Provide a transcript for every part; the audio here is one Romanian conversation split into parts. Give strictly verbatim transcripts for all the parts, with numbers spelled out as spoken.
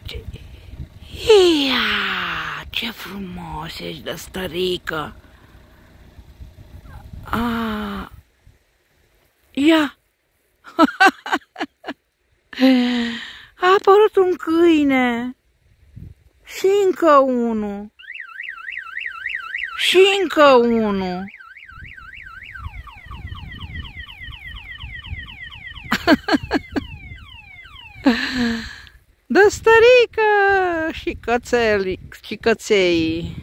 Ce... Ia, ce frumos ești de stărică! A, ia! A apărut un câine! Și încă unul! Și încă unul! Dă stărică și cățelii și căței.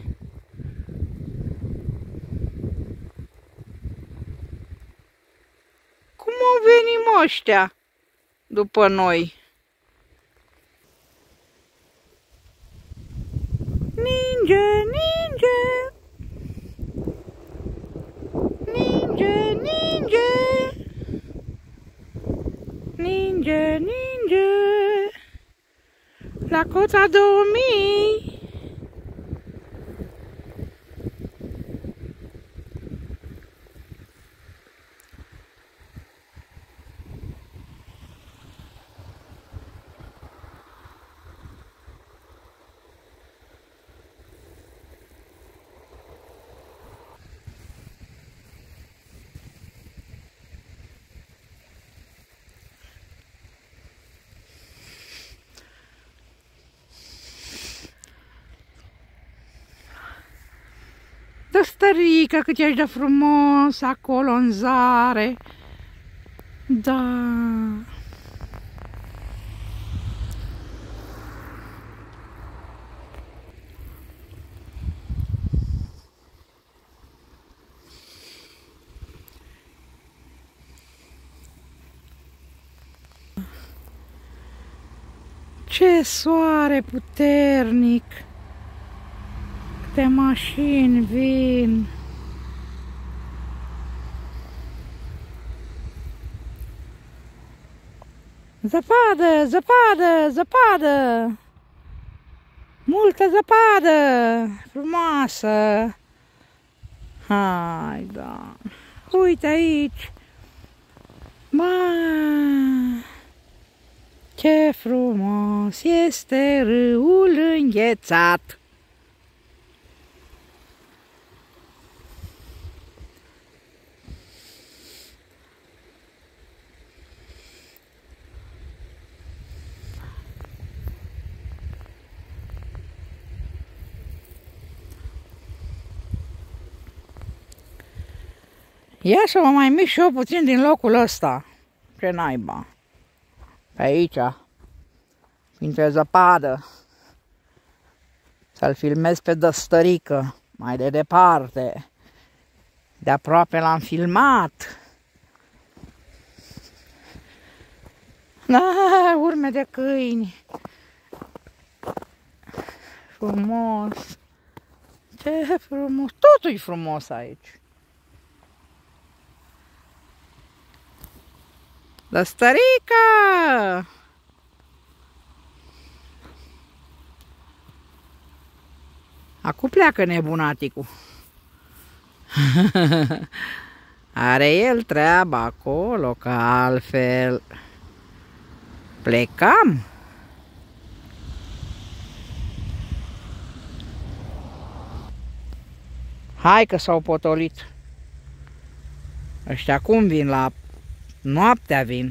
Cum au venit ăștia după noi? Ninge, ninge! Ninge, ninge! Ninge, ninge! La Coța două mii! Dă stărică cât ești de frumos acolo în zare. Da. Ce soare puternic! Câte mașini vin! Zăpadă, zăpadă, zăpadă! Multă zăpadă! Frumoasă! Hai, da! Uite aici! Ba! Ce frumos este râul înghețat! Ia să mă mai mișc și eu puțin din locul ăsta. Ce naiba. Pe aici. Printre zăpadă. Să-l filmez pe dăstărică. Mai de departe. De aproape l-am filmat. Da, urme de câini. Frumos. Ce frumos. Totul e frumos aici. Dăstărică! Acu pleacă nebunaticul. Are el treaba acolo, că altfel plecam. Hai că s-au potolit. Ăștia cum vin? La noaptea vin.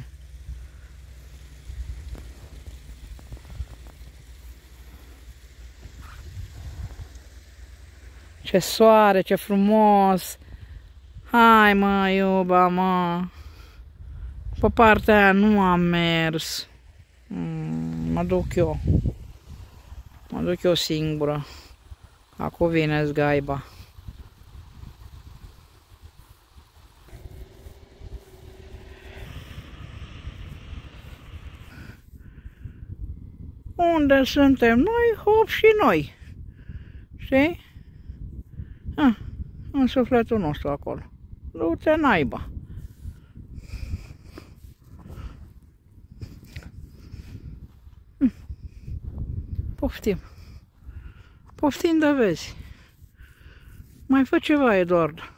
Ce soare, ce frumos! Hai mă, iuba, mă! Pe partea aia nu am mers. Mm, mă duc eu. Mă duc eu singură. Acum vine zgaiba. Unde suntem noi, hop și noi. Știi? Ah, în sufletul nostru acolo. Du-te naiba. Poftim. Poftim de vezi. Mai fă ceva, Eduard.